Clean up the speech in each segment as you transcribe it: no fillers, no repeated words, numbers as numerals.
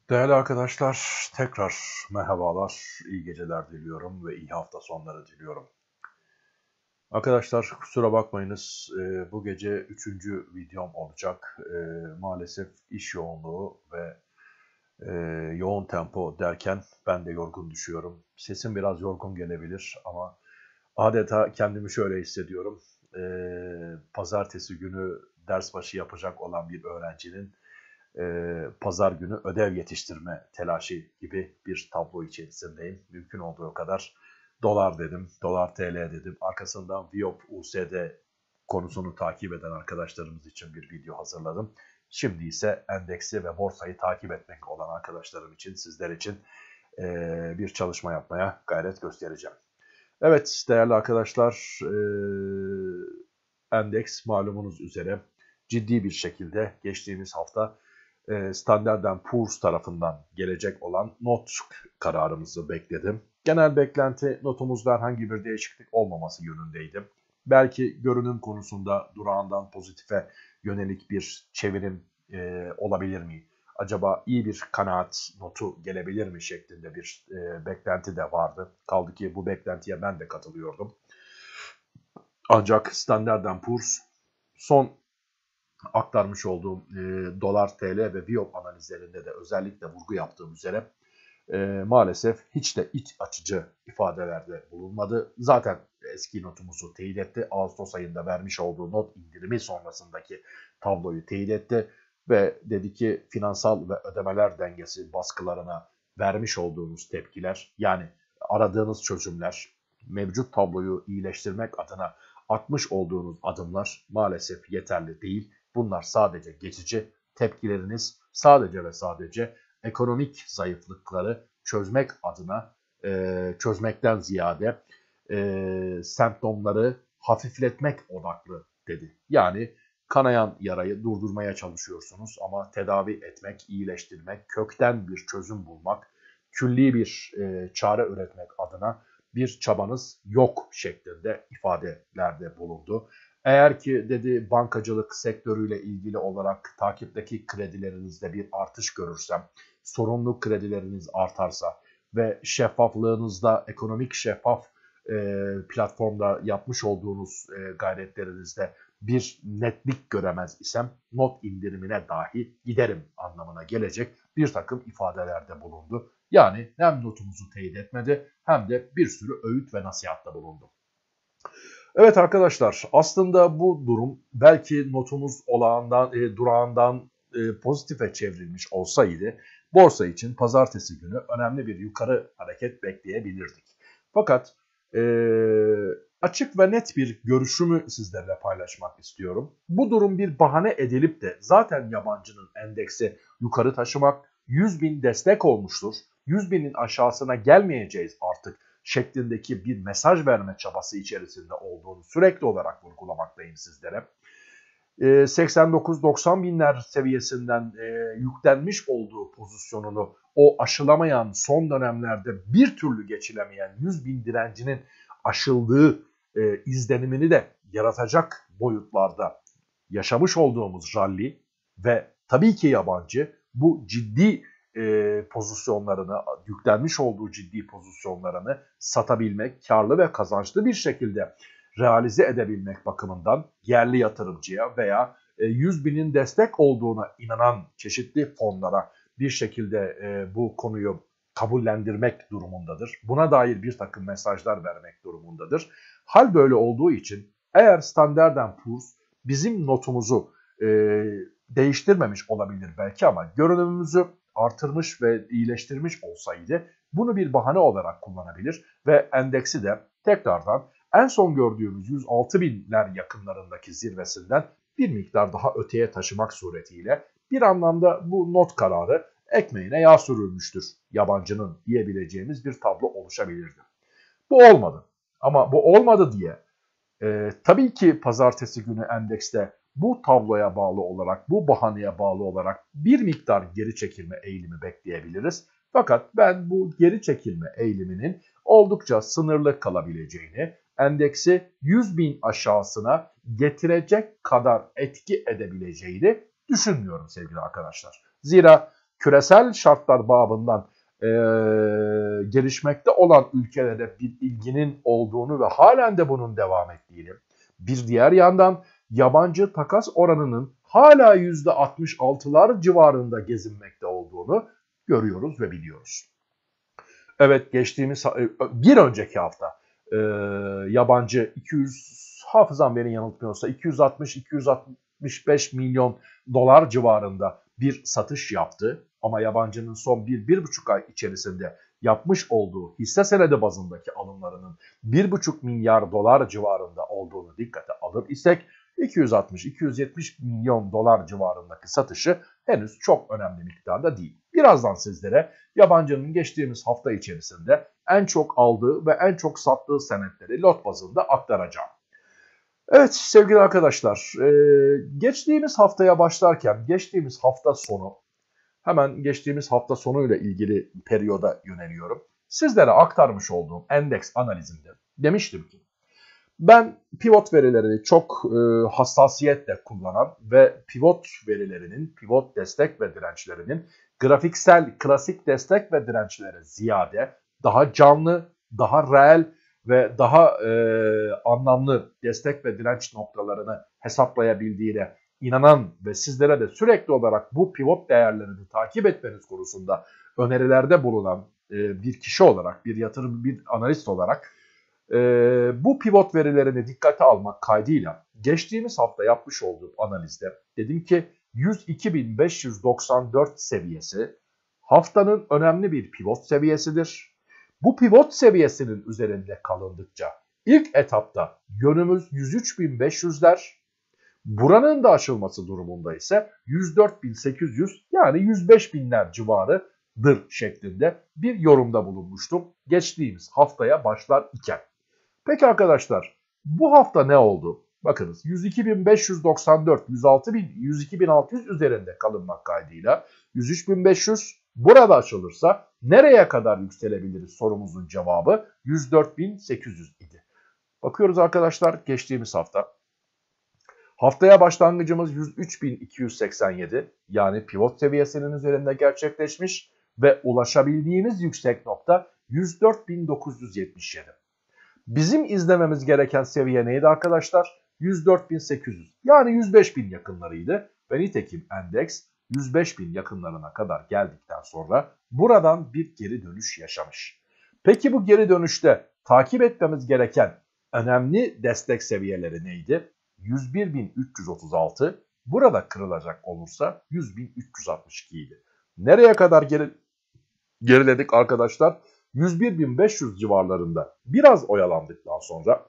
Değerli arkadaşlar, tekrar merhabalar, iyi geceler diliyorum ve iyi hafta sonları diliyorum. Arkadaşlar kusura bakmayınız, bu gece üçüncü videom olacak. Maalesef iş yoğunluğu ve yoğun tempo derken ben de yorgun düşüyorum. Sesim biraz yorgun gelebilir ama adeta kendimi şöyle hissediyorum. Pazartesi günü ders başı yapacak olan bir öğrencinin pazar günü ödev yetiştirme telaşı gibi bir tablo içerisindeyim. Mümkün olduğu kadar dolar dedim, dolar TL dedim. Arkasından Viyop USD konusunu takip eden arkadaşlarımız için bir video hazırladım. Şimdi ise endeksi ve borsayı takip etmek olan arkadaşlarım için, sizler için bir çalışma yapmaya gayret göstereceğim. Evet değerli arkadaşlar, endeks malumunuz üzere ciddi bir şekilde geçtiğimiz hafta Standard & Poor's tarafından gelecek olan not kararımızı bekledim. Genel beklenti notumuzda herhangi bir değişiklik olmaması yönündeydi. Belki görünüm konusunda durağından pozitife yönelik bir çevirim olabilir mi? Acaba iyi bir kanaat notu gelebilir mi şeklinde bir beklenti de vardı. Kaldı ki bu beklentiye ben de katılıyordum. Ancak Standard & Poor's son aktarmış olduğum dolar, TL ve Viyop analizlerinde de özellikle vurgu yaptığım üzere maalesef hiç de iç açıcı ifadelerde bulunmadı. Zaten eski notumuzu teyit etti. Ağustos ayında vermiş olduğu not indirimi sonrasındaki tabloyu teyit etti ve dedi ki finansal ve ödemeler dengesi baskılarına vermiş olduğunuz tepkiler, yani aradığınız çözümler, mevcut tabloyu iyileştirmek adına atmış olduğunuz adımlar maalesef yeterli değil. Bunlar sadece geçici, tepkileriniz sadece ve sadece ekonomik zayıflıkları çözmek adına çözmekten ziyade semptomları hafifletmek odaklı dedi. Yani kanayan yarayı durdurmaya çalışıyorsunuz ama tedavi etmek, iyileştirmek, kökten bir çözüm bulmak, külli bir çare üretmek adına bir çabanız yok şeklinde ifadelerde bulundu. Eğer ki dedi bankacılık sektörüyle ilgili olarak takipteki kredilerinizde bir artış görürsem, sorumluluk kredileriniz artarsa ve şeffaflığınızda ekonomik şeffaf platformda yapmış olduğunuz gayretlerinizde bir netlik göremez isem not indirimine dahi giderim anlamına gelecek bir takım ifadelerde bulundu. Yani hem notumuzu teyit etmedi hem de bir sürü öğüt ve nasihatta bulundu. Evet arkadaşlar, aslında bu durum belki notumuz durağından pozitife çevrilmiş olsaydı borsa için pazartesi günü önemli bir yukarı hareket bekleyebilirdik. Fakat e, açık ve net bir görüşümü sizlerle paylaşmak istiyorum. Bu durum bir bahane edilip de zaten yabancının endeksi yukarı taşımak 100.000 destek olmuştur. 100.000'in aşağısına gelmeyeceğiz artık şeklindeki bir mesaj verme çabası içerisinde olduğunu sürekli olarak vurgulamaktayım sizlere. 89-90 binler seviyesinden yüklenmiş olduğu pozisyonunu o aşılamayan son dönemlerde bir türlü geçilemeyen 100 bin direncinin aşıldığı izlenimini de yaratacak boyutlarda yaşamış olduğumuz rally ve tabii ki yabancı bu ciddi pozisyonlarını, yüklenmiş olduğu ciddi pozisyonlarını satabilmek, karlı ve kazançlı bir şekilde realize edebilmek bakımından yerli yatırımcıya veya 100 binin destek olduğuna inanan çeşitli fonlara bir şekilde bu konuyu kabullendirmek durumundadır. Buna dair bir takım mesajlar vermek durumundadır. Hal böyle olduğu için eğer Standard & Poor's bizim notumuzu değiştirmemiş olabilir belki ama görünümümüzü artırmış ve iyileştirmiş olsaydı bunu bir bahane olarak kullanabilir ve endeksi de tekrardan en son gördüğümüz 106 binler yakınlarındaki zirvesinden bir miktar daha öteye taşımak suretiyle bir anlamda bu not kararı ekmeğine yağ sürülmüştür yabancının diyebileceğimiz bir tablo oluşabilirdi. Bu olmadı. Ama bu olmadı diye tabii ki pazartesi günü endekste bu tabloya bağlı olarak, bu bahaneye bağlı olarak bir miktar geri çekilme eğilimi bekleyebiliriz. Fakat ben bu geri çekilme eğiliminin oldukça sınırlı kalabileceğini, endeksi 100 bin aşağısına getirecek kadar etki edebileceğini düşünmüyorum sevgili arkadaşlar. Zira küresel şartlar babından gelişmekte olan ülkelere bir ilginin olduğunu ve halen de bunun devam ettiğini, bir diğer yandan yabancı takas oranının hala %66'lar civarında gezinmekte olduğunu görüyoruz ve biliyoruz. Evet, geçtiğimiz bir önceki hafta yabancı 200, hafızam beni yanıltmıyorsa 260-265 milyon dolar civarında bir satış yaptı. Ama yabancının son 1-1,5 ay içerisinde yapmış olduğu hisse senedi bazındaki alımlarının 1,5 milyar dolar civarında olduğunu dikkate alır isek 260-270 milyon dolar civarındaki satışı henüz çok önemli miktarda değil. Birazdan sizlere yabancının geçtiğimiz hafta içerisinde en çok aldığı ve en çok sattığı senetleri lot bazında aktaracağım. Evet sevgili arkadaşlar, geçtiğimiz haftaya başlarken geçtiğimiz hafta sonu, hemen geçtiğimiz hafta sonuyla ilgili periyoda yöneliyorum. Sizlere aktarmış olduğum endeks analizinde demiştim ki ben pivot verilerini çok hassasiyetle kullanan ve pivot verilerinin, pivot destek ve dirençlerinin grafiksel klasik destek ve dirençlere ziyade daha canlı, daha reel ve daha anlamlı destek ve direnç noktalarını hesaplayabildiğine inanan ve sizlere de sürekli olarak bu pivot değerlerini takip etmeniz konusunda önerilerde bulunan bir kişi olarak, bir yatırım, bir analist olarak bu pivot verilerini dikkate almak kaydıyla geçtiğimiz hafta yapmış olduğum analizde dedim ki 102.594 seviyesi haftanın önemli bir pivot seviyesidir. Bu pivot seviyesinin üzerinde kalındıkça ilk etapta yönümüz 103.500'ler, buranın da aşılması durumunda ise 104.800 yani 105.000'ler civarıdır şeklinde bir yorumda bulunmuştum geçtiğimiz haftaya başlar iken. Peki arkadaşlar bu hafta ne oldu? Bakınız 102.594, 102.600 üzerinde kalınmak kaydıyla 103.500 burada açılırsa nereye kadar yükselebiliriz sorumuzun cevabı 104.800 idi. Bakıyoruz arkadaşlar geçtiğimiz hafta. Haftaya başlangıcımız 103.287 yani pivot seviyesinin üzerinde gerçekleşmiş ve ulaşabildiğimiz yüksek nokta 104.977. Bizim izlememiz gereken seviye neydi arkadaşlar? 104.800 yani 105.000 yakınlarıydı ve nitekim endeks 105.000 yakınlarına kadar geldikten sonra buradan bir geri dönüş yaşamış. Peki bu geri dönüşte takip etmemiz gereken önemli destek seviyeleri neydi? 101.336 burada kırılacak olursa 100.362 idi. Nereye kadar geriledik arkadaşlar? 101.500 civarlarında biraz oyalandıktan sonra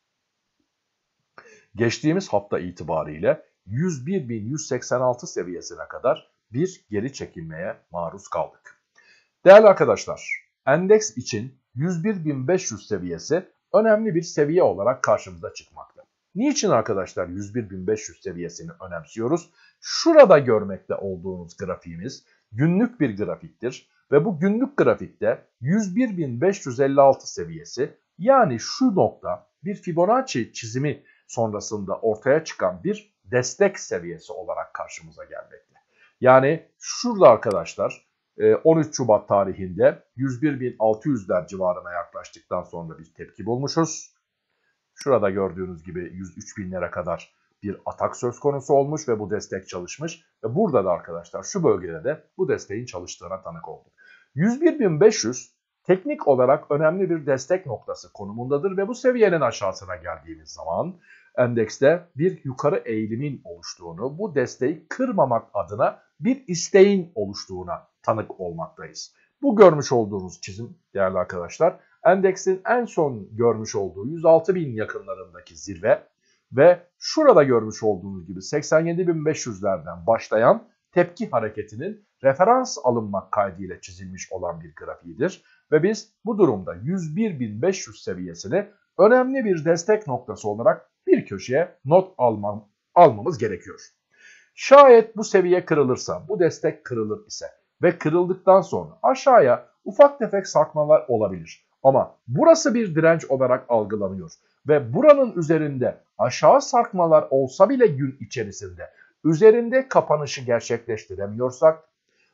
geçtiğimiz hafta itibariyle 101.186 seviyesine kadar bir geri çekilmeye maruz kaldık. Değerli arkadaşlar, endeks için 101.500 seviyesi önemli bir seviye olarak karşımıza çıkmakta. Niçin arkadaşlar 101.500 seviyesini önemsiyoruz? Şurada görmekte olduğunuz grafiğimiz günlük bir grafiktir ve bu günlük grafikte 101.556 seviyesi yani şu nokta bir Fibonacci çizimi sonrasında ortaya çıkan bir destek seviyesi olarak karşımıza gelmekte. Yani şurada arkadaşlar 13 Şubat tarihinde 101.600'ler civarına yaklaştıktan sonra bir tepki bulmuşuz. Şurada gördüğünüz gibi 103.000'lere kadar bir atak söz konusu olmuş ve bu destek çalışmış. Ve burada da arkadaşlar şu bölgede de bu desteğin çalıştığına tanık olduk. 101.500 teknik olarak önemli bir destek noktası konumundadır ve bu seviyenin aşağısına geldiğimiz zaman endekste bir yukarı eğilimin oluştuğunu, bu desteği kırmamak adına bir isteğin oluştuğuna tanık olmaktayız. Bu görmüş olduğunuz çizim değerli arkadaşlar endeksin en son görmüş olduğu 106.000 yakınlarındaki zirve ve şurada görmüş olduğunuz gibi 87.500'lerden başlayan tepki hareketinin referans alınmak kaydıyla çizilmiş olan bir grafiğidir. Ve biz bu durumda 101.500 seviyesini önemli bir destek noktası olarak bir köşeye not almamız gerekiyor. Şayet bu seviye kırılırsa, bu destek kırılır ise ve kırıldıktan sonra aşağıya ufak tefek sarkmalar olabilir. Ama burası bir direnç olarak algılanıyor ve buranın üzerinde aşağı sarkmalar olsa bile gün içerisinde üzerinde kapanışı gerçekleştiremiyorsak,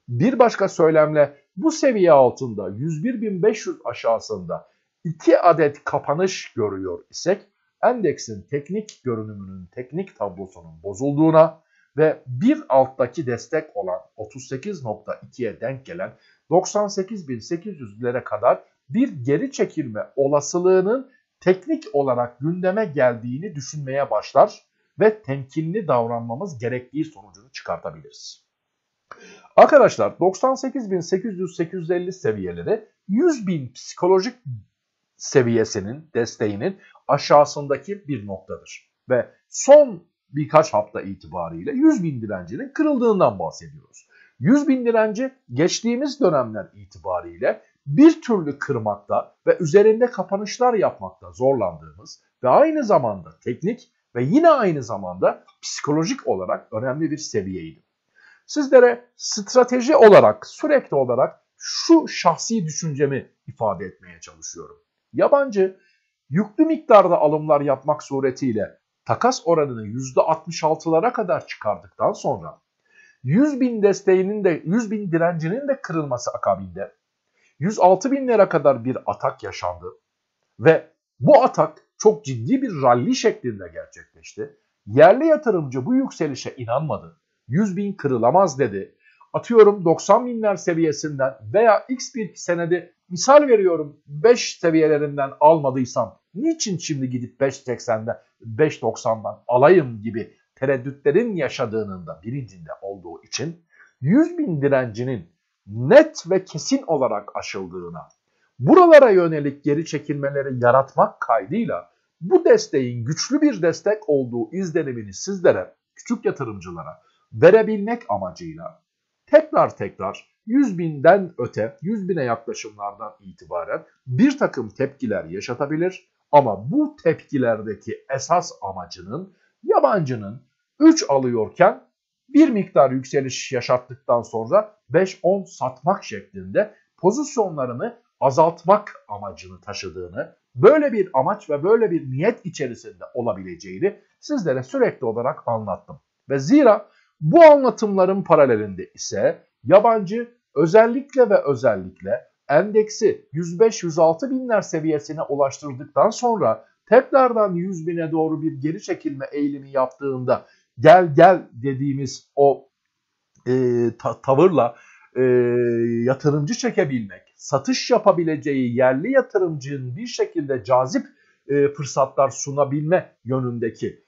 Bir başka söylemle bu seviye altında 101.500 aşağısında 2 adet kapanış görüyor isek endeksin teknik görünümünün, teknik tablosunun bozulduğuna ve bir alttaki destek olan 38.2'ye denk gelen 98.800'lere kadar bir geri çekilme olasılığının teknik olarak gündeme geldiğini düşünmeye başlar ve temkinli davranmamız gerektiği sonucunu çıkartabiliriz. Arkadaşlar 98.800-850 seviyeleri 100.000 psikolojik seviyesinin, desteğinin aşağısındaki bir noktadır. Ve son birkaç hafta itibariyle 100.000 direncinin kırıldığından bahsediyoruz. 100.000 direnci geçtiğimiz dönemler itibariyle bir türlü kırmakta ve üzerinde kapanışlar yapmakta zorlandığımız ve aynı zamanda teknik ve yine aynı zamanda psikolojik olarak önemli bir seviyeydi. Sizlere strateji olarak, sürekli olarak şu şahsi düşüncemi ifade etmeye çalışıyorum. Yabancı yüklü miktarda alımlar yapmak suretiyle takas oranını %66'lara kadar çıkardıktan sonra 100.000 desteğinin de 100.000 direncinin de kırılması akabinde 106.000'lere kadar bir atak yaşandı ve bu atak çok ciddi bir rally şeklinde gerçekleşti. Yerli yatırımcı bu yükselişe inanmadı. 100.000 kırılamaz dedi. Atıyorum 90.000'ler seviyesinden veya x bir senede misal veriyorum 5 seviyelerinden almadıysam niçin şimdi gidip 5.80'den 5.90'dan alayım gibi tereddütlerin yaşadığının da bilincinde olduğu için 100.000 direncinin net ve kesin olarak aşıldığına, buralara yönelik geri çekilmeleri yaratmak kaydıyla bu desteğin güçlü bir destek olduğu izlenimini sizlere, küçük yatırımcılara verebilmek amacıyla tekrar 100.000'den öte 100.000'e yaklaşımlardan itibaren bir takım tepkiler yaşatabilir. Ama bu tepkilerdeki esas amacının yabancının 3 alıyorken bir miktar yükseliş yaşattıktan sonra 5-10 satmak şeklinde pozisyonlarını azaltmak amacını taşıdığını, böyle bir amaç ve böyle bir niyet içerisinde olabileceğini sizlere sürekli olarak anlattım. Ve zira bu anlatımların paralelinde ise yabancı özellikle endeksi 105-106 binler seviyesine ulaştırdıktan sonra tekrardan 100.000'e doğru bir geri çekilme eğilimi yaptığında gel dediğimiz o tavırla yatırımcı çekebilmek, satış yapabileceği yerli yatırımcının bir şekilde cazip fırsatlar sunabilme yönündeki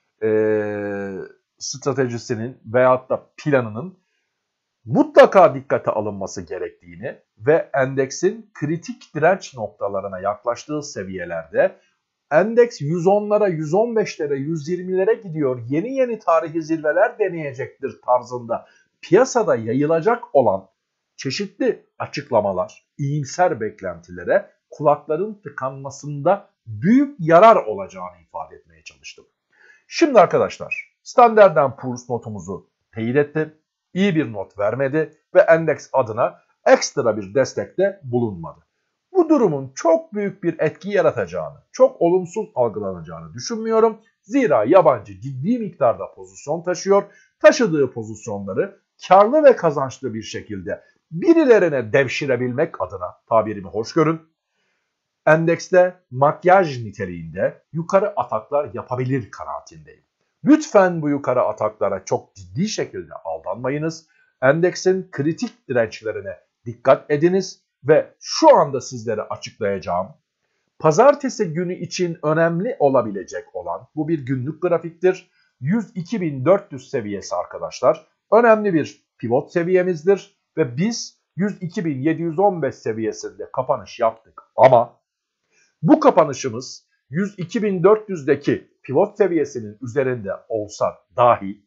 stratejisinin veyahut da planının mutlaka dikkate alınması gerektiğini ve endeksin kritik direnç noktalarına yaklaştığı seviyelerde endeks 110'lara, 115'lere, 120'lere gidiyor, yeni tarihi zirveler deneyecektir tarzında piyasada yayılacak olan çeşitli açıklamalar, iyimser beklentilere kulakların tıkanmasında büyük yarar olacağını ifade etmeye çalıştım. Şimdi arkadaşlar Standard & Poor's notumuzu teyit etti, iyi bir not vermedi ve endeks adına ekstra bir destekte bulunmadı. Bu durumun çok büyük bir etki yaratacağını, çok olumsuz algılanacağını düşünmüyorum. Zira yabancı ciddi miktarda pozisyon taşıyor. Taşıdığı pozisyonları karlı ve kazançlı bir şekilde birilerine devşirebilmek adına, tabirimi hoş görün, endekste makyaj niteliğinde yukarı ataklar yapabilir kanaatindeyim. Lütfen bu yukarı ataklara çok ciddi şekilde aldanmayınız. Endeksin kritik dirençlerine dikkat ediniz ve şu anda sizlere açıklayacağım pazartesi günü için önemli olabilecek olan bu bir günlük grafiktir. 102.400 seviyesi arkadaşlar önemli bir pivot seviyemizdir ve biz 102.715 seviyesinde kapanış yaptık ama bu kapanışımız 102.400'deki pivot seviyesinin üzerinde olsa dahi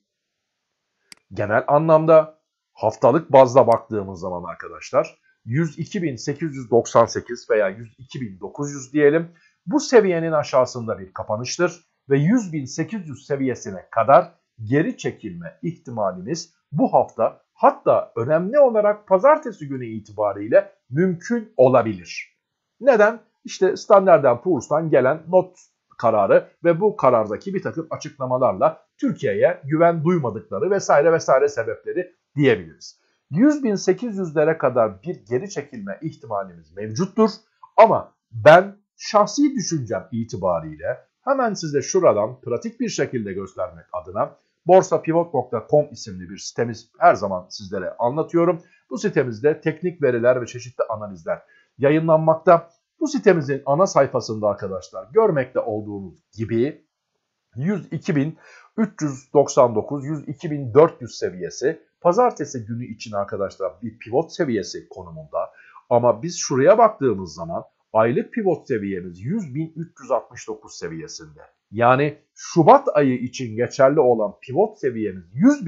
genel anlamda haftalık bazda baktığımız zaman arkadaşlar 102.898 veya 102.900 diyelim bu seviyenin aşağısında bir kapanıştır ve 100.800 seviyesine kadar geri çekilme ihtimalimiz bu hafta hatta önemli olarak pazartesi günü itibariyle mümkün olabilir. Neden? İşte Standard & Poor's'tan gelen not kararı ve bu karardaki bir takım açıklamalarla Türkiye'ye güven duymadıkları vesaire sebepleri diyebiliriz. 100.800'lere kadar bir geri çekilme ihtimalimiz mevcuttur. Ama ben şahsi düşüncem itibariyle hemen size şuradan pratik bir şekilde göstermek adına borsapivot.com isimli bir sitemiz her zaman sizlere anlatıyorum. Bu sitemizde teknik veriler ve çeşitli analizler yayınlanmakta. Bu sitemizin ana sayfasında arkadaşlar görmekte olduğunuz gibi 102.399, 102.400 seviyesi pazartesi günü için arkadaşlar bir pivot seviyesi konumunda. Ama biz şuraya baktığımız zaman aylık pivot seviyemiz 100.369 seviyesinde. Yani Şubat ayı için geçerli olan pivot seviyemiz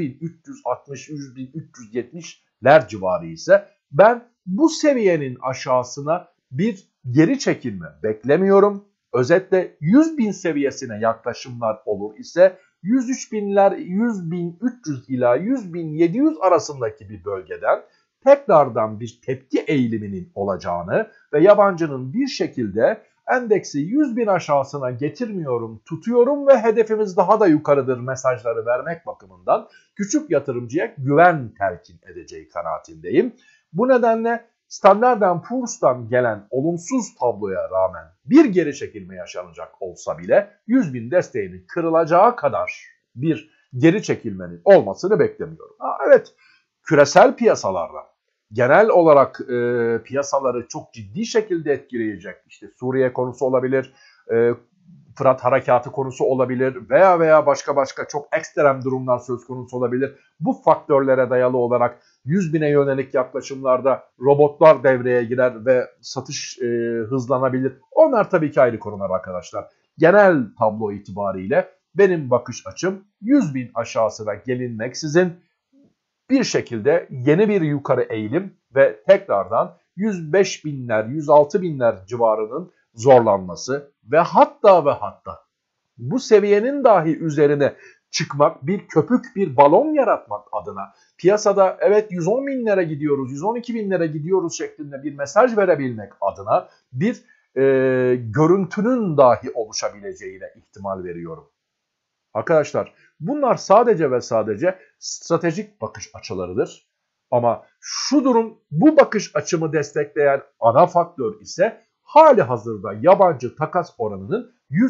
100.360-100.370'ler civarı ise ben bu seviyenin aşağısına bir geri çekilme beklemiyorum. Özetle 100.000 seviyesine yaklaşımlar olur ise 103.000'ler 100.300 ila 100.700 arasındaki bir bölgeden tekrardan bir tepki eğiliminin olacağını ve yabancının bir şekilde endeksi 100.000 aşağısına getirmiyorum, tutuyorum ve hedefimiz daha da yukarıdır mesajları vermek bakımından küçük yatırımcıya güven telkin edeceği kanaatindeyim. Bu nedenle Standard & Poor's'tan gelen olumsuz tabloya rağmen bir geri çekilme yaşanacak olsa bile 100.000 desteğinin kırılacağı kadar bir geri çekilmenin olmasını beklemiyorum. Evet, küresel piyasalarda genel olarak piyasaları çok ciddi şekilde etkileyecek işte Suriye konusu olabilir, Fırat harekatı konusu olabilir veya başka çok ekstrem durumlar söz konusu olabilir. Bu faktörlere dayalı olarak 100.000'e yönelik yaklaşımlarda robotlar devreye girer ve satış hızlanabilir. Onlar tabii ki ayrı konular arkadaşlar. Genel tablo itibariyle benim bakış açım 100.000 aşağısına gelinmeksizin bir şekilde yeni bir yukarı eğilim ve tekrardan 105.000'ler, 106.000'ler civarının zorlanması ve hatta bu seviyenin dahi üzerine çıkmak, bir köpük, bir balon yaratmak adına piyasada evet 110.000'lere gidiyoruz, 112.000'lere gidiyoruz şeklinde bir mesaj verebilmek adına bir görüntünün dahi oluşabileceğine ihtimal veriyorum. Arkadaşlar bunlar sadece ve sadece stratejik bakış açılarıdır. Ama şu durum bu bakış açımı destekleyen ana faktör ise hali hazırda yabancı takas oranının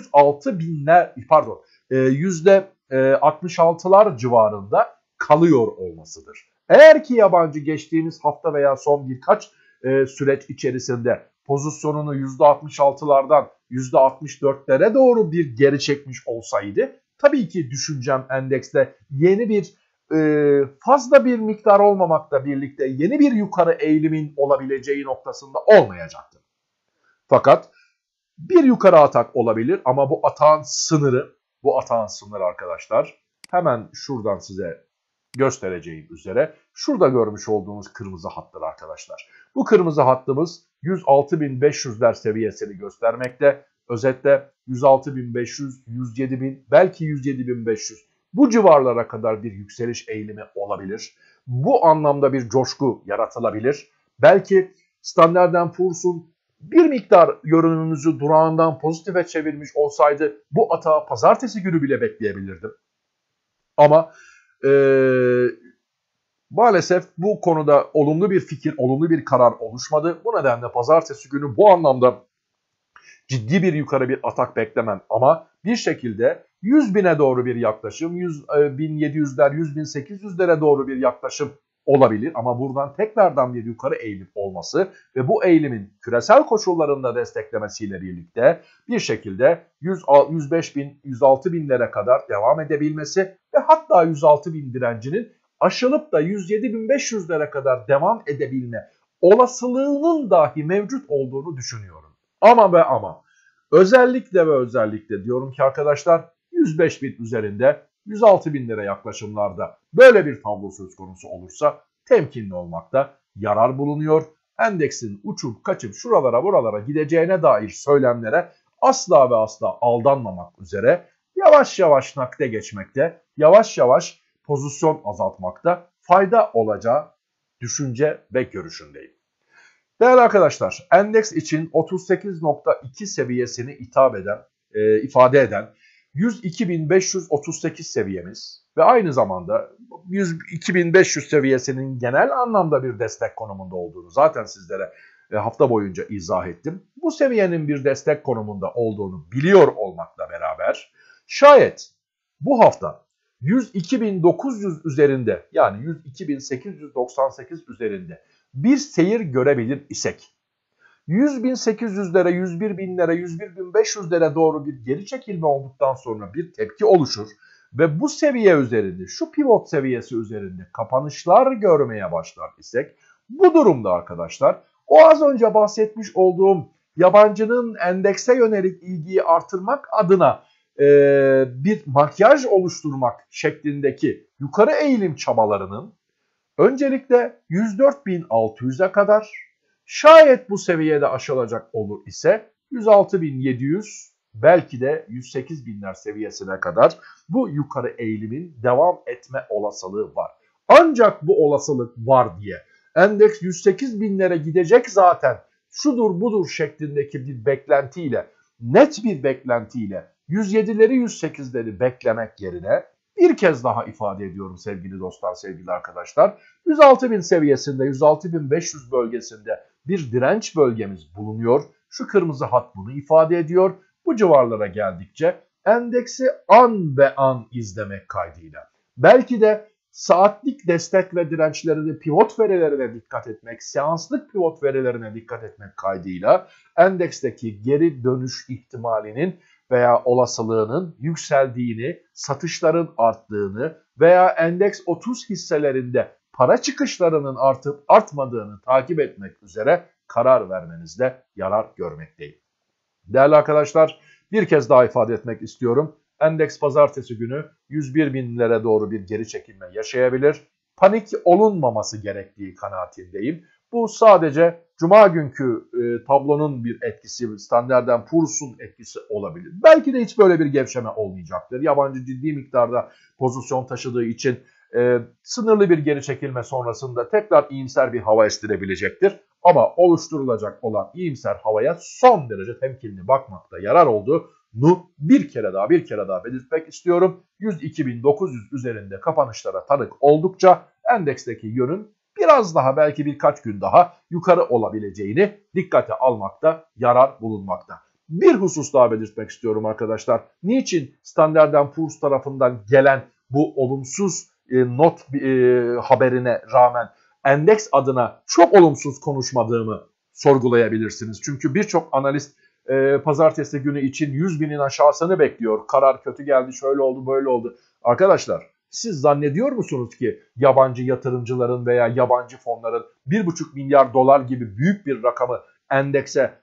%66'lar civarında kalıyor olmasıdır. Eğer ki yabancı geçtiğimiz hafta veya son birkaç süreç içerisinde pozisyonunu %66'lardan %64'lere doğru bir geri çekmiş olsaydı tabii ki düşüncem endekste yeni bir fazla bir miktar olmamakla birlikte yeni bir yukarı eğilimin olabileceği noktasında olmayacaktı. Fakat bir yukarı atak olabilir ama bu atağın sınırı arkadaşlar hemen şuradan size göstereceğim üzere şurada görmüş olduğunuz kırmızı hattır arkadaşlar. Bu kırmızı hattımız 106.500'ler seviyesini göstermekte. Özetle 106.500, 107.000 belki 107.500 bu civarlara kadar bir yükseliş eğilimi olabilir. Bu anlamda bir coşku yaratılabilir. Belki Standard & Poor's'un bir miktar görünümümüzü durağından pozitife çevirmiş olsaydı bu atağı pazartesi günü bile bekleyebilirdim. Ama maalesef bu konuda olumlu bir fikir, olumlu bir karar oluşmadı. Bu nedenle pazartesi günü bu anlamda ciddi bir yukarı bir atak beklemem. Ama bir şekilde 100.000'e doğru bir yaklaşım, 100.700'ler, 100.800'lere doğru bir yaklaşım olabilir. Ama buradan tekrardan bir yukarı eğilim olması ve bu eğilimin küresel koşullarında desteklemesiyle birlikte bir şekilde 105.000, 106.000'lere kadar devam edebilmesi ve hatta 106.000 direncinin aşılıp da 107.500'lere kadar devam edebilme olasılığının dahi mevcut olduğunu düşünüyorum. Ama özellikle diyorum ki arkadaşlar 105.000 üzerinde 106.000'lere yaklaşımlarda böyle bir tablo söz konusu olursa temkinli olmakta yarar bulunuyor. Endeksin uçup kaçıp buralara gideceğine dair söylemlere asla ve asla aldanmamak üzere yavaş yavaş nakde geçmekte, yavaş yavaş pozisyon azaltmakta fayda olacağı düşünce ve görüşündeyim. Değerli arkadaşlar, endeks için 38.2 seviyesini ifade eden 102.538 seviyemiz ve aynı zamanda 102.500 seviyesinin genel anlamda bir destek konumunda olduğunu zaten sizlere hafta boyunca izah ettim. Bu seviyenin bir destek konumunda olduğunu biliyor olmakla beraber şayet bu hafta 102.900 üzerinde, yani 102.898 üzerinde bir seyir görebilir isek, 100.800'lere, 101.000'lere, 101.500'lere doğru bir geri çekilme olduktan sonra bir tepki oluşur ve bu seviye üzerinde, şu pivot seviyesi üzerinde kapanışlar görmeye başlar isek, bu durumda arkadaşlar o az önce bahsetmiş olduğum yabancının endekse yönelik ilgiyi artırmak adına bir makyaj oluşturmak şeklindeki yukarı eğilim çabalarının öncelikle 104.600'e kadar, şayet bu seviyede aşılacak olur ise 106.700, belki de 108.000'ler seviyesine kadar bu yukarı eğilimin devam etme olasılığı var. Ancak bu olasılık var diye endeks 108.000'lere gidecek zaten, şudur budur şeklindeki bir beklentiyle, net bir beklentiyle 107'leri 108'leri beklemek yerine, bir kez daha ifade ediyorum sevgili dostlar, sevgili arkadaşlar, 106.000 seviyesinde, 106.500 bölgesinde bir direnç bölgemiz bulunuyor. Şu kırmızı hat bunu ifade ediyor. Bu civarlara geldikçe endeksi an be an izlemek kaydıyla, belki de saatlik destek ve dirençlerine, pivot verilerine dikkat etmek, seanslık pivot verilerine dikkat etmek kaydıyla endeksteki geri dönüş ihtimalinin veya olasılığının yükseldiğini, satışların arttığını veya endeks 30 hisselerinde para çıkışlarının artıp artmadığını takip etmek üzere karar vermenizde yarar görmekteyim. Değerli arkadaşlar, bir kez daha ifade etmek istiyorum. Endeks pazartesi günü 101.000'lere doğru bir geri çekilme yaşayabilir. Panik olunmaması gerektiği kanaatindeyim. Bu sadece Cuma günkü tablonun bir etkisi, Standard & Poor's'un etkisi olabilir. Belki de hiç böyle bir gevşeme olmayacaktır. Yabancı ciddi miktarda pozisyon taşıdığı için sınırlı bir geri çekilme sonrasında tekrar iyimser bir hava estirebilecektir. Ama oluşturulacak olan iyimser havaya son derece temkinli bakmakta yarar olduğunu bir kere daha belirtmek istiyorum. 102.900 üzerinde kapanışlara tanık oldukça endeksteki yönün biraz daha, belki birkaç gün daha yukarı olabileceğini dikkate almakta yarar bulunmakta. Bir husus daha belirtmek istiyorum arkadaşlar. Niçin Standard & Poor's tarafından gelen bu olumsuz not haberine rağmen endeks adına çok olumsuz konuşmadığımı sorgulayabilirsiniz. Çünkü birçok analist pazartesi günü için 100.000'in aşağısını bekliyor. Karar kötü geldi, şöyle oldu, böyle oldu. Arkadaşlar, siz zannediyor musunuz ki yabancı yatırımcıların veya yabancı fonların 1,5 milyar dolar gibi büyük bir rakamı endekse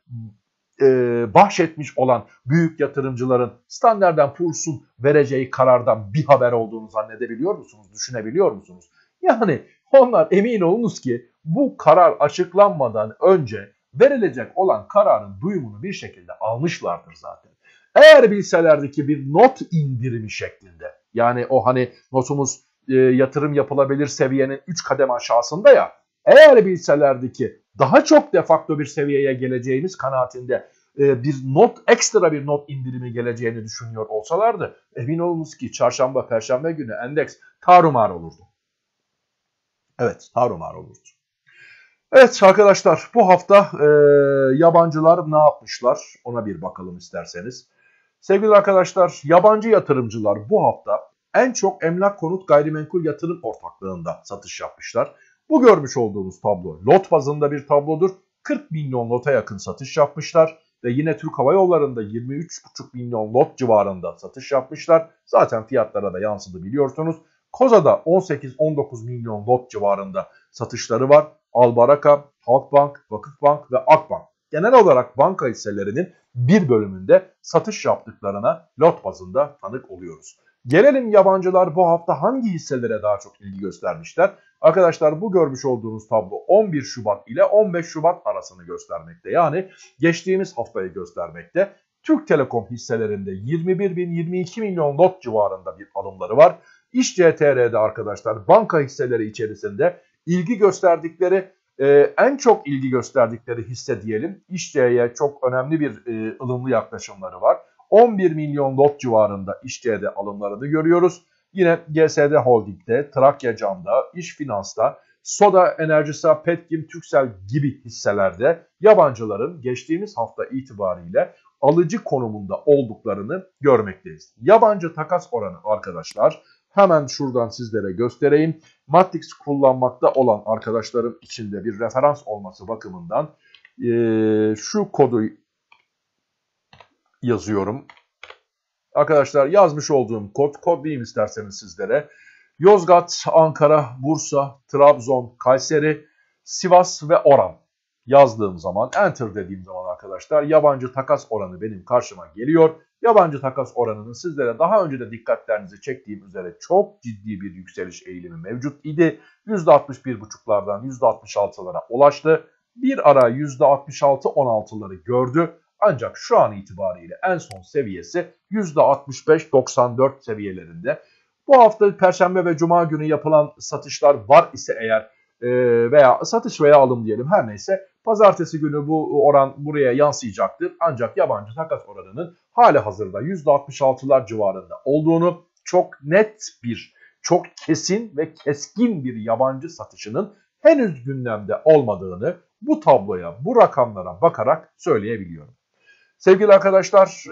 bahşetmiş olan büyük yatırımcıların Standard & Poor's'un vereceği karardan bir haber olduğunu zannedebiliyor musunuz? Düşünebiliyor musunuz? Yani onlar, emin olunuz ki bu karar açıklanmadan önce verilecek olan kararın duyumunu bir şekilde almışlardır zaten. Eğer bilselerdi ki bir not indirimi şeklinde, yani o hani notumuz yatırım yapılabilir seviyenin 3 kademe aşağısında ya, eğer bilselerdi ki daha çok defakto bir seviyeye geleceğimiz kanaatinde bir not, ekstra bir not indirimi geleceğini düşünüyor olsalardı, emin olunuz ki çarşamba, perşembe günü endeks tarumar olurdu. Evet, tarumar olurdu. Evet arkadaşlar, bu hafta yabancılar ne yapmışlar ona bir bakalım isterseniz. Sevgili arkadaşlar, yabancı yatırımcılar bu hafta en çok emlak konut gayrimenkul yatırım ortaklığında satış yapmışlar. Bu görmüş olduğunuz tablo lot bazında bir tablodur. 40 milyon lota yakın satış yapmışlar ve yine Türk Hava Yolları'nda 23,5 milyon lot civarında satış yapmışlar. Zaten fiyatlara da yansıdı biliyorsunuz. Koza'da 18-19 milyon lot civarında satışları var. Albaraka, Halkbank, Vakıfbank ve Akbank, genel olarak banka hisselerinin bir bölümünde satış yaptıklarına lot bazında tanık oluyoruz. Gelelim yabancılar bu hafta hangi hisselere daha çok ilgi göstermişler? Arkadaşlar, bu görmüş olduğunuz tablo 11 Şubat ile 15 Şubat arasını göstermekte. Yani geçtiğimiz haftayı göstermekte. Türk Telekom hisselerinde 21.022 milyon lot civarında bir alımları var. İş.CTR'de arkadaşlar banka hisseleri içerisinde ilgi gösterdikleri, en çok ilgi gösterdikleri hisse diyelim, İş.C'ye çok önemli bir ılımlı yaklaşımları var. 11 milyon lot civarında İşçi'de alımlarını görüyoruz. Yine GSD Holding'de, Trakya Cam'da, İş Finans'ta, Soda Enerjisa, Petkim, Türksel gibi hisselerde yabancıların geçtiğimiz hafta itibariyle alıcı konumunda olduklarını görmekteyiz. Yabancı takas oranı arkadaşlar hemen şuradan sizlere göstereyim. Matrix kullanmakta olan arkadaşlarım için de bir referans olması bakımından şu kodu yazıyorum. Arkadaşlar yazmış olduğum kod diyeyim isterseniz sizlere. Yozgat, Ankara, Bursa, Trabzon, Kayseri, Sivas ve Oran yazdığım zaman, enter dediğim zaman arkadaşlar yabancı takas oranı benim karşıma geliyor. Yabancı takas oranının sizlere daha önce de dikkatlerinizi çektiğim üzere çok ciddi bir yükseliş eğilimi mevcut idi. %61,5'lardan %66'lara ulaştı. Bir ara %66-16'ları gördü. Ancak şu an itibariyle en son seviyesi %65-94 seviyelerinde. Bu hafta Perşembe ve Cuma günü yapılan satışlar var ise eğer veya satış veya alım diyelim her neyse Pazartesi günü bu oran buraya yansıyacaktır. Ancak yabancı takas oranının halihazırda %66'lar civarında olduğunu, çok net bir, çok kesin ve keskin bir yabancı satışının henüz gündemde olmadığını bu tabloya, bu rakamlara bakarak söyleyebiliyorum. Sevgili arkadaşlar,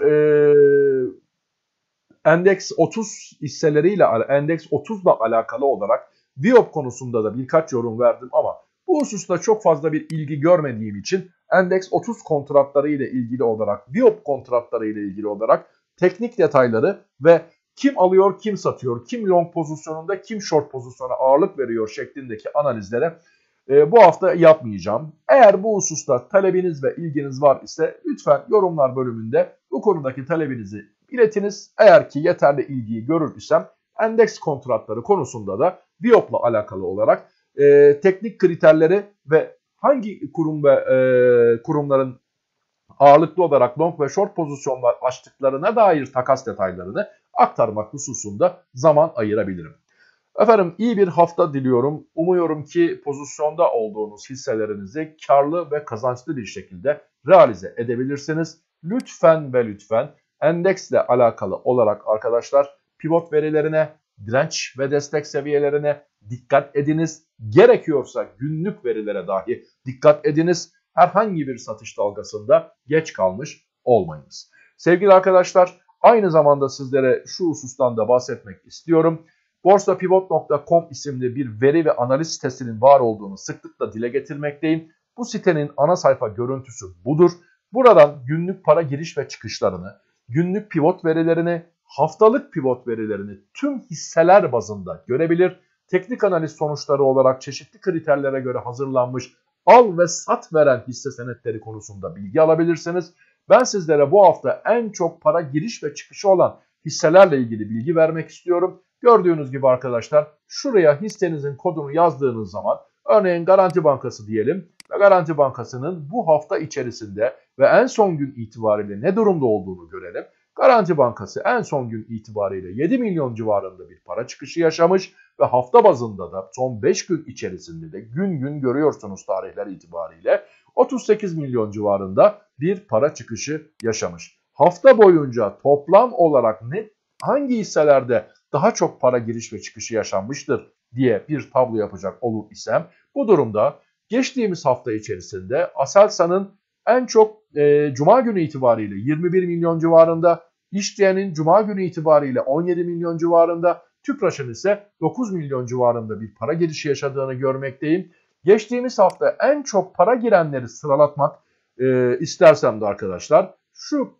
Endeks 30 hisseleriyle, Endeks 30'la alakalı olarak Viyop konusunda da birkaç yorum verdim ama bu hususta çok fazla bir ilgi görmediğim için Endeks 30 kontratları ile ilgili olarak, Viyop kontratları ile ilgili olarak teknik detayları ve kim alıyor, kim satıyor, kim long pozisyonunda, kim short pozisyona ağırlık veriyor şeklindeki analizlere bu hafta yapmayacağım. Eğer bu hususta talebiniz ve ilginiz var ise lütfen yorumlar bölümünde bu konudaki talebinizi iletiniz. Eğer ki yeterli ilgiyi görür isem endeks kontratları konusunda da Viyop'la alakalı olarak teknik kriterleri ve hangi kurum ve kurumların ağırlıklı olarak long ve short pozisyonlar açtıklarına dair takas detaylarını aktarmak hususunda zaman ayırabilirim. Efendim iyi bir hafta diliyorum. Umuyorum ki pozisyonda olduğunuz hisselerinizi karlı ve kazançlı bir şekilde realize edebilirsiniz. Lütfen ve lütfen endeksle alakalı olarak arkadaşlar pivot verilerine, direnç ve destek seviyelerine dikkat ediniz. Gerekiyorsa günlük verilere dahi dikkat ediniz. Herhangi bir satış dalgasında geç kalmış olmayınız. Sevgili arkadaşlar, aynı zamanda sizlere şu husustan da bahsetmek istiyorum. Borsapivot.com isimli bir veri ve analiz sitesinin var olduğunu sıklıkla dile getirmekteyim. Bu sitenin ana sayfa görüntüsü budur. Buradan günlük para giriş ve çıkışlarını, günlük pivot verilerini, haftalık pivot verilerini tüm hisseler bazında görebilir. Teknik analiz sonuçları olarak çeşitli kriterlere göre hazırlanmış al ve sat veren hisse senetleri konusunda bilgi alabilirsiniz. Ben sizlere bu hafta en çok para giriş ve çıkışı olan hisselerle ilgili bilgi vermek istiyorum. Gördüğünüz gibi arkadaşlar şuraya hissenizin kodunu yazdığınız zaman örneğin Garanti Bankası diyelim ve Garanti Bankası'nın bu hafta içerisinde ve en son gün itibariyle ne durumda olduğunu görelim. Garanti Bankası en son gün itibariyle 7 milyon civarında bir para çıkışı yaşamış ve hafta bazında da son 5 gün içerisinde de gün gün görüyorsunuz tarihler itibariyle 38 milyon civarında bir para çıkışı yaşamış. Hafta boyunca toplam olarak hangi hisselerde daha çok para giriş ve çıkışı yaşanmıştır diye bir tablo yapacak olur isem bu durumda geçtiğimiz hafta içerisinde Aselsan'ın en çok Cuma günü itibariyle 21 milyon civarında, İşçi'nin Cuma günü itibariyle 17 milyon civarında, Tüpraş'ın ise 9 milyon civarında bir para girişi yaşadığını görmekteyim. Geçtiğimiz hafta en çok para girenleri sıralatmak istersem de arkadaşlar şu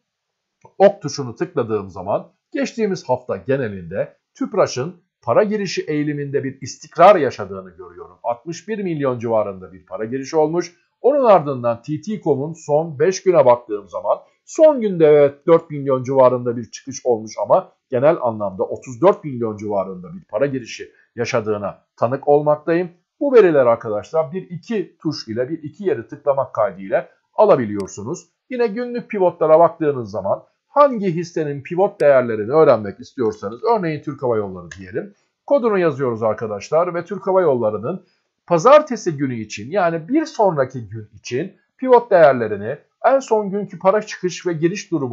ok tuşunu tıkladığım zaman geçtiğimiz hafta genelinde Tüpraş'ın para girişi eğiliminde bir istikrar yaşadığını görüyorum. 61 milyon civarında bir para girişi olmuş. Onun ardından TT.com'un son 5 güne baktığım zaman son günde evet 4 milyon civarında bir çıkış olmuş ama genel anlamda 34 milyon civarında bir para girişi yaşadığına tanık olmaktayım. Bu veriler arkadaşlar bir iki tuş ile bir iki yeri tıklamak kaydıyla alabiliyorsunuz. Yine günlük pivotlara baktığınız zaman hangi hissenin pivot değerlerini öğrenmek istiyorsanız örneğin Türk Hava Yolları diyelim. Kodunu yazıyoruz arkadaşlar ve Türk Hava Yolları'nın pazartesi günü için yani bir sonraki gün için pivot değerlerini, en son günkü para çıkış ve giriş durumunu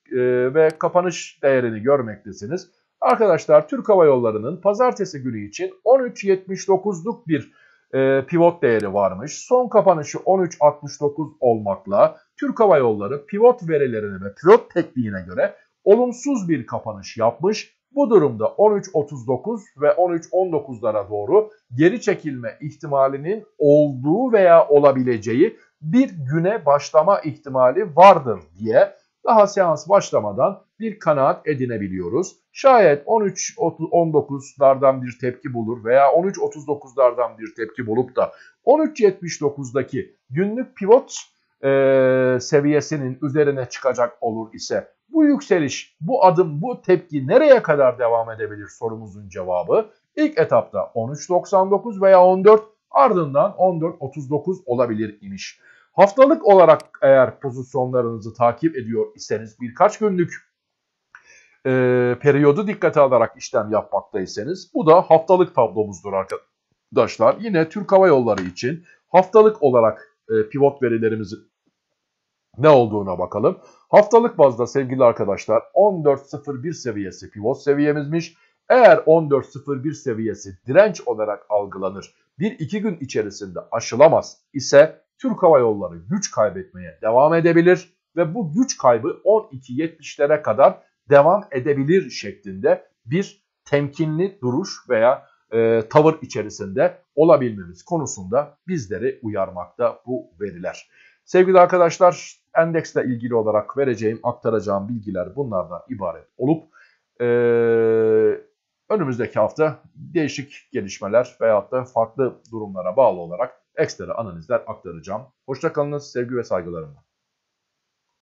ve kapanış değerini görmektesiniz. Arkadaşlar Türk Hava Yolları'nın pazartesi günü için 13.79'luk bir pivot değeri varmış. Son kapanışı 13.69 olmakla Türk Hava Yolları pivot verilerine ve pivot tekniğine göre olumsuz bir kapanış yapmış. Bu durumda 13.39 ve 13.19'lara doğru geri çekilme ihtimalinin olduğu veya olabileceği bir güne başlama ihtimali vardır diye daha seans başlamadan bir kanaat edinebiliyoruz. Şayet 13.19'lardan bir tepki bulur veya 13.39'lardan bir tepki bulup da 13.79'daki günlük pivot seviyesinin üzerine çıkacak olur ise bu yükseliş, bu adım, bu tepki nereye kadar devam edebilir sorumuzun cevabı ilk etapta 13.99 veya 14 ardından 14.39 olabilir imiş. Haftalık olarak eğer pozisyonlarınızı takip ediyor iseniz birkaç günlük periyodu dikkate alarak işlem yapmaktaysanız bu da haftalık tablomuzdur arkadaşlar. Yine Türk Hava Yolları için haftalık olarak pivot verilerimizin ne olduğuna bakalım. Haftalık bazda sevgili arkadaşlar 14.01 seviyesi pivot seviyemizmiş. Eğer 14.01 seviyesi direnç olarak algılanır, 1-2 gün içerisinde aşılamaz ise Türk Hava Yolları güç kaybetmeye devam edebilir ve bu güç kaybı 12.70'lere kadar devam edebilir şeklinde bir temkinli duruş veya tavır içerisinde olabilmemiz konusunda bizleri uyarmakta bu veriler. Sevgili arkadaşlar, endeksle ilgili olarak vereceğim, aktaracağım bilgiler bunlardan ibaret olup önümüzdeki hafta değişik gelişmeler veyahut da farklı durumlara bağlı olarak ekstra analizler aktaracağım. Hoşça kalınız, sevgi ve saygılarımla.